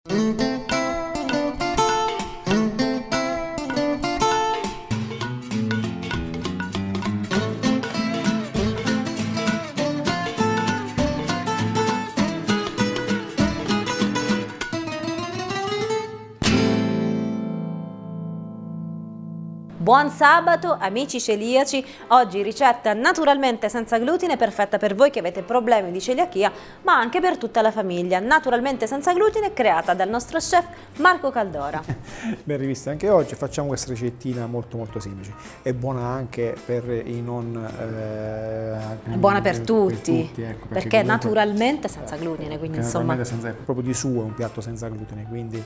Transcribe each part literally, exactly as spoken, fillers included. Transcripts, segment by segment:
Buon sabato amici celiaci, oggi ricetta naturalmente senza glutine, perfetta per voi che avete problemi di celiachia, ma anche per tutta la famiglia, naturalmente senza glutine, creata dal nostro chef Marco Caldora. Ben rivista anche oggi, facciamo questa ricettina molto molto semplice, è buona anche per i non... Eh, è buona per, per tutti, per tutti ecco, perché, perché naturalmente senza glutine, quindi insomma... Senza, proprio di suo è un piatto senza glutine, quindi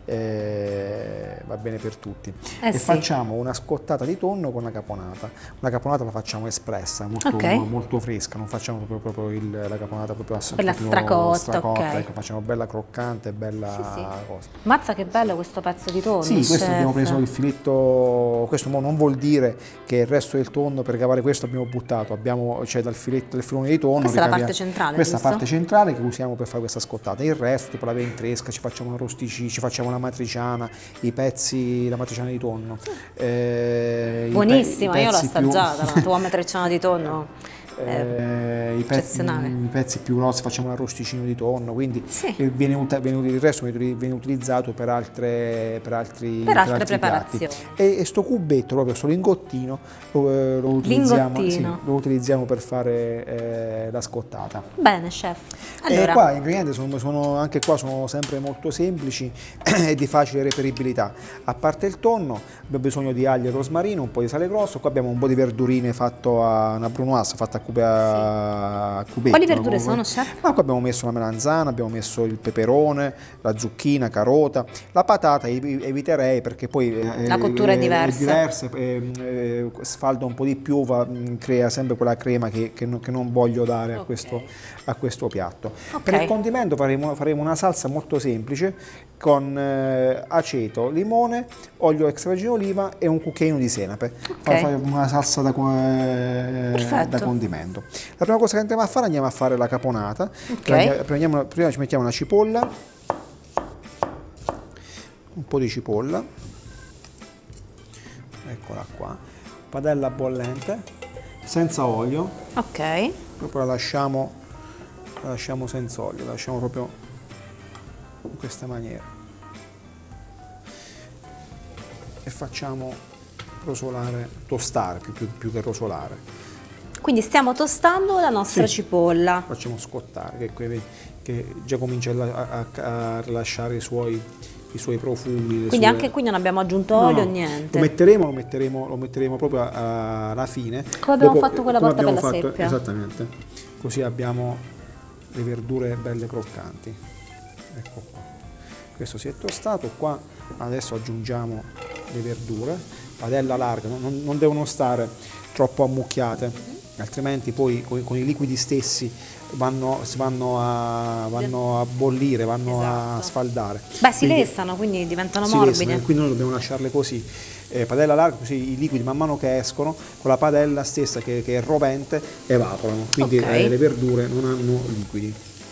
eh, va bene per tutti. Eh e sì. Facciamo una scottata di tonno con la caponata. Una caponata la facciamo espressa, molto, okay. molto fresca, non facciamo proprio, proprio il, la caponata proprio quella stracotta, stracotta okay. Ecco, facciamo bella croccante, bella sì, sì. cosa. Mazza che bello questo pezzo di tonno. Sì, chef. questo abbiamo preso il filetto, questo non vuol dire che il resto del tonno per cavare questo abbiamo buttato, abbiamo, cioè dal filetto del filone di tonno. Questa è la parte centrale, Questa è la parte centrale che usiamo per fare questa scottata. Il resto, tipo la ventresca, ci facciamo una rosticina, ci facciamo la matriciana, i pezzi, la matriciana di tonno. Eh, Buonissima, io l'ho assaggiata, più... la tua matriciana di tonno. Eh, i, pezzi, I pezzi più grossi facciamo un arrosticino di tonno, quindi sì. viene, viene, il resto viene utilizzato per, altre, per altri, per altre per altri preparazioni. Piatti. E, e sto cubetto, proprio sto lingottino, lo, lo, utilizziamo, sì, lo utilizziamo per fare eh, la scottata. Bene, chef. Allora. E qua gli ingredienti sono, sono, anche qua sono sempre molto semplici e di facile reperibilità. A parte il tonno, abbiamo bisogno di aglio e rosmarino, un po' di sale grosso, qua abbiamo un po' di verdurine fatto a una brunoise, fatta a A cubetto. Quali verdure sono, chef? Ma qua abbiamo messo la melanzana, abbiamo messo il peperone, la zucchina, carota, la patata eviterei perché poi la cottura è, è diversa, è diversa eh, eh, sfalda un po' di più, va, crea sempre quella crema che, che, non, che non voglio dare okay. a, questo, a questo piatto. Okay. Per il condimento faremo, faremo una salsa molto semplice con eh, aceto, limone, olio extravergine d'oliva e un cucchiaino di senape. Okay. Una salsa da, eh, da condimento. La prima cosa che andiamo a fare, andiamo a fare la caponata. Okay. Prendiamo, prima ci mettiamo una cipolla, un po' di cipolla, eccola qua, padella bollente, senza olio. Ok. Proprio la lasciamo, la lasciamo senza olio, la lasciamo proprio in questa maniera. E facciamo rosolare, tostare più, più, più che rosolare. Quindi stiamo tostando la nostra sì, cipolla. Facciamo scottare, che, che, che già comincia a, a, a rilasciare i suoi, i suoi profumi. Quindi sue... anche qui non abbiamo aggiunto no, olio o no. niente? Lo metteremo, lo metteremo, lo metteremo proprio a, a, alla fine. Come abbiamo Dopo, fatto quella volta per la fatto, seppia. Esattamente. Così abbiamo le verdure belle croccanti. Ecco qua. Questo si è tostato, qua adesso aggiungiamo le verdure. Padella larga, non, non devono stare troppo ammucchiate. Altrimenti poi con, con i liquidi stessi vanno, vanno, a, vanno a bollire, vanno esatto. a sfaldare. Beh, si quindi, lessano, quindi diventano si morbide. Lessano, quindi noi dobbiamo lasciarle così. Eh, padella larga, così i liquidi man mano che escono, con la padella stessa che, che è rovente, evaporano. Quindi okay. eh, le verdure non hanno liquidi.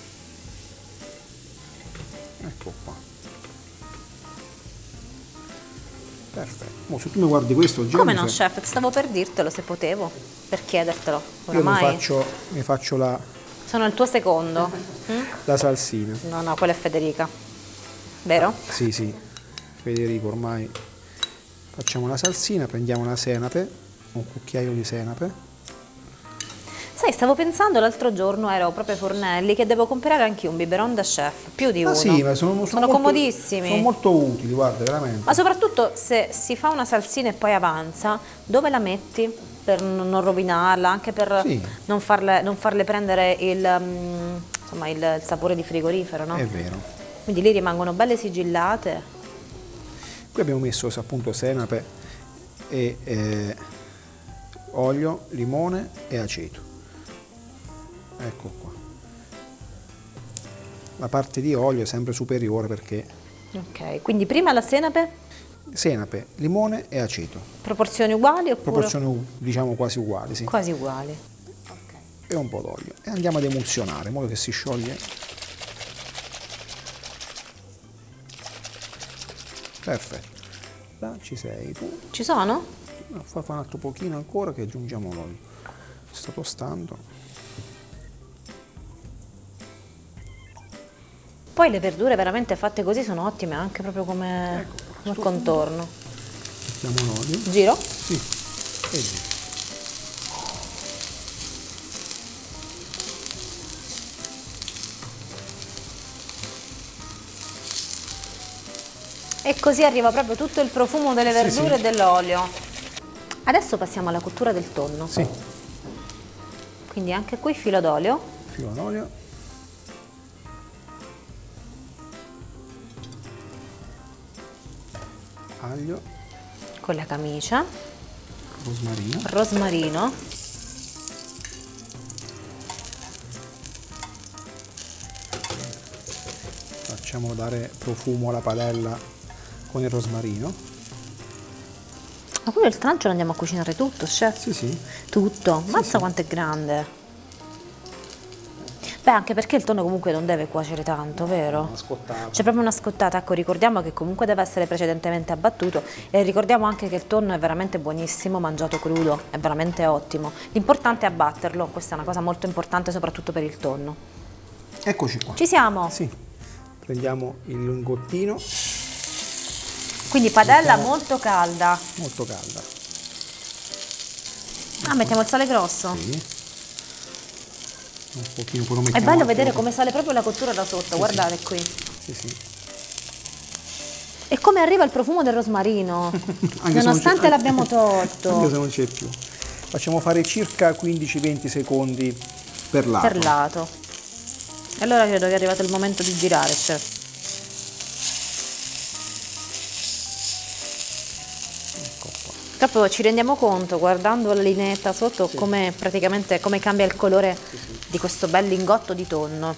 Ecco qua. Perfetto. Oh, se tu mi guardi questo, Jennifer, come no, chef? Stavo per dirtelo se potevo, per chiedertelo. Oramai. Io mi faccio, mi faccio la. Sono il tuo secondo. Mm? La salsina. No, no, quella è Federica. Vero? Sì, sì. Federico, ormai. Facciamo la salsina, prendiamo la senape, un cucchiaio di senape. Sai, stavo pensando l'altro giorno, ero proprio ai fornelli, che devo comprare anche un biberon da chef, più di ah, uno. Sì, ma sono, sono, sono molto, comodissimi. Sono molto utili, guarda, veramente. Ma soprattutto se si fa una salsina e poi avanza, dove la metti? Per non rovinarla, anche per sì. non, farle, non farle prendere il, um, insomma, il, il sapore di frigorifero, no? È vero. Quindi lì rimangono belle sigillate. Qui abbiamo messo appunto senape e eh, olio, limone e aceto. Ecco qua. La parte di olio è sempre superiore perché... Ok, quindi prima la senape? Senape, limone e aceto. Proporzioni uguali oppure? Proporzioni diciamo quasi uguali, sì. Quasi uguali. Okay. E un po' d'olio. E andiamo ad emulsionare in modo che si scioglie. Perfetto. Da, ci sei tu. Ci sono? No, fa, fa un altro pochino ancora che aggiungiamo l'olio. Sto tostando. Poi le verdure veramente fatte così sono ottime anche proprio come, Ecco, come contorno. Mettiamo l'olio. Giro? Sì. E giro. E così arriva proprio tutto il profumo delle verdure sì, sì. e dell'olio. Adesso passiamo alla cottura del tonno. Sì. Quindi anche qui filo d'olio. Filo d'olio. Aglio. Con la camicia. Rosmarino. Rosmarino. Facciamo dare profumo alla padella con il rosmarino. Ma quello il trancio lo andiamo a cucinare tutto, chef? Sì, sì. Tutto? Mazza sì. quanto è grande. Beh, anche perché il tonno comunque non deve cuocere tanto, vero? Una scottata. C'è proprio una scottata, ecco, ricordiamo che comunque deve essere precedentemente abbattuto e ricordiamo anche che il tonno è veramente buonissimo mangiato crudo, è veramente ottimo. L'importante è abbatterlo, questa è una cosa molto importante soprattutto per il tonno. Eccoci qua. Ci siamo? Sì. Prendiamo il lingottino. Quindi padella mettiamo molto calda. Molto calda. Ah, mettiamo il sale grosso? Sì. Un pochino, poi lo È mettiamo bello anche- vedere come sale proprio la cottura da sotto, Sì, guardate qui. Sì, sì. E come arriva il profumo del rosmarino, Anche se non nonostante c'è- l'abbiamo Anche tolto. se non c'è più. Facciamo fare circa quindici venti secondi per lato. Per lato. E allora credo che è arrivato il momento di girare, chef. Ecco qua. Proprio ci rendiamo conto, guardando la lineetta sotto, come praticamente come cambia il colore di questo bel lingotto di tonno.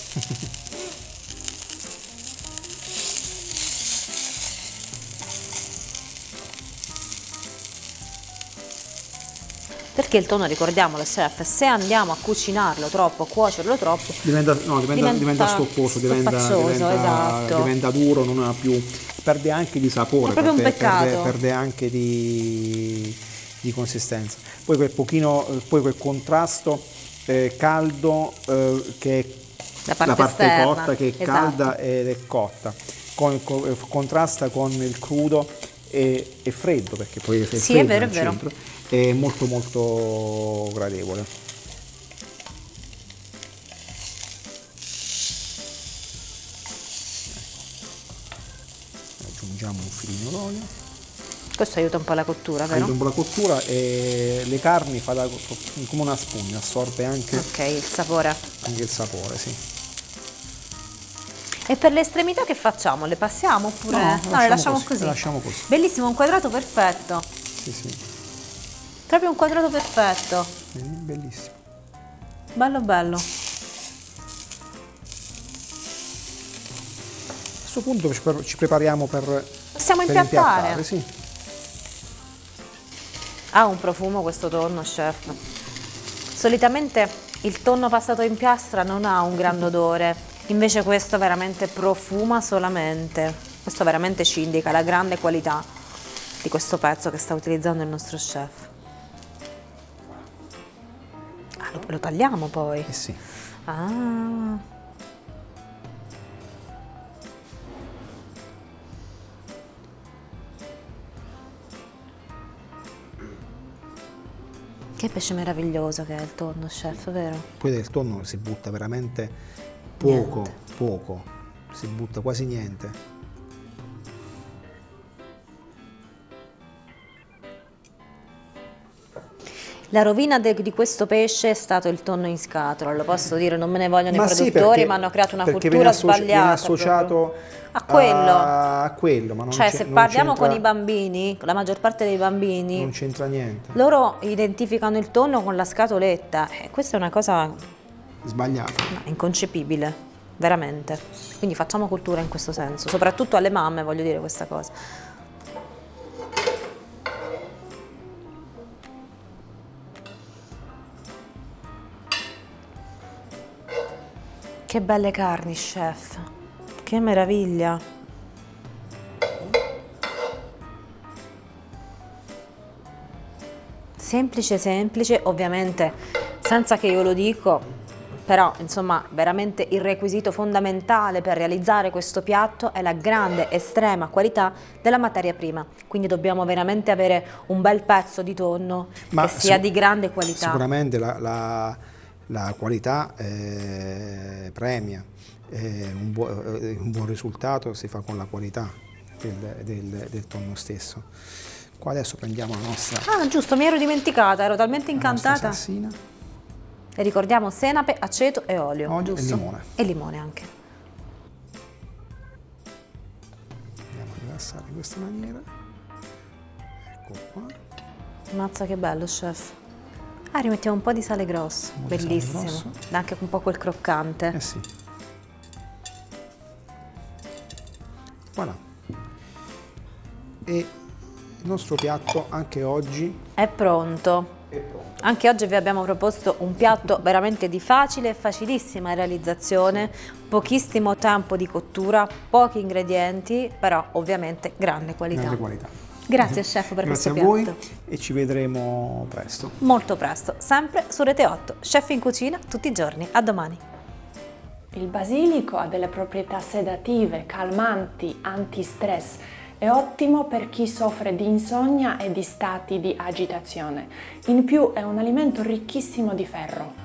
Perché il tonno, ricordiamolo, chef, se andiamo a cucinarlo troppo, a cuocerlo troppo, Diventa, no, diventa, Diventa diventa stopposo, diventa, stoppaccioso, diventa, esatto. diventa duro, non ha più, perde anche di sapore, È proprio un perde, peccato. perde, perde anche di, di consistenza. Poi quel pochino, poi quel contrasto eh, caldo eh, che è La parte la parte esterna, cotta, che è esatto. calda ed è cotta, con, con- contrasta con il crudo e, e freddo, perché poi è Sì, freddo è vero, al è vero. centro, è molto molto gradevole. Aggiungiamo un filino d'olio, Questo aiuta un po' la cottura, vero? aiuta un po' la cottura e le carni fa da, come una spugna, assorbe anche, Ok, il sapore. anche il sapore, sì. E per le estremità che facciamo? Le passiamo oppure? No, No, le lasciamo così. Le lasciamo così. Bellissimo, un quadrato perfetto. Sì, sì. Proprio un quadrato perfetto. Vedi? Bellissimo. Bello bello. A questo punto ci pre- ci prepariamo per, Possiamo per impiattare. impiattare, sì. Ha un profumo questo tonno, chef. Solitamente il tonno passato in piastra non ha un gran odore, invece questo veramente profuma solamente. Questo veramente ci indica la grande qualità di questo pezzo che sta utilizzando il nostro chef. Ah, lo, lo tagliamo poi? Eh sì. Ah. Che pesce meraviglioso che è il tonno, chef, vero? Poi del tonno si butta veramente poco, Niente. poco, si butta quasi niente. La rovina de- di questo pesce è stato il tonno in scatola, lo posso dire, non me ne vogliono Ma i sì, produttori, perché- ma hanno creato una perché cultura viene associ- sbagliata. viene associato proprio. a quello. a, a quello, ma non Cioè, c'è- se non parliamo c'entra- con i bambini, con la maggior parte dei bambini, non c'entra niente. loro identificano il tonno con la scatoletta. E questa è una cosa Sbagliato. no, inconcepibile, veramente. Quindi facciamo cultura in questo senso, soprattutto alle mamme voglio dire questa cosa. Che belle carni, chef. Che meraviglia. Semplice, semplice, ovviamente senza che io lo dico, però insomma veramente il requisito fondamentale per realizzare questo piatto è la grande, estrema qualità della materia prima. Quindi dobbiamo veramente avere un bel pezzo di tonno Ma che sia di grande qualità. Sicuramente la, la, la qualità eh, premia, eh, un, buo, eh, un buon risultato si fa con la qualità del, del, del tonno stesso. Qua adesso prendiamo la nostra... Ah, giusto, mi ero dimenticata, ero talmente incantata. Salsina. E ricordiamo senape, aceto e olio. Olio e limone. E limone anche. Andiamo a rilassare in questa maniera. Ecco qua. Mazza che bello, chef. Ah, rimettiamo un po' di sale grosso. Bellissimo. Sale grosso. Dà anche un po' quel croccante. Eh sì. Voilà. E il nostro piatto anche oggi è pronto. È pronto. Anche oggi vi abbiamo proposto un piatto veramente di facile e facilissima realizzazione, pochissimo tempo di cottura, pochi ingredienti, però ovviamente grande qualità. Grande qualità. Grazie chef per Grazie questo piatto. Grazie a voi e ci vedremo presto. Molto presto, sempre su Rete otto. Chef in cucina tutti i giorni. A domani. Il basilico ha delle proprietà sedative, calmanti, antistress. È ottimo per chi soffre di insonnia e di stati di agitazione. In più è un alimento ricchissimo di ferro.